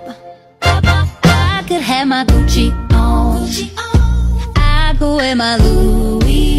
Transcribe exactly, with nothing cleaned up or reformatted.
I could have my Gucci on, I could wear my Louis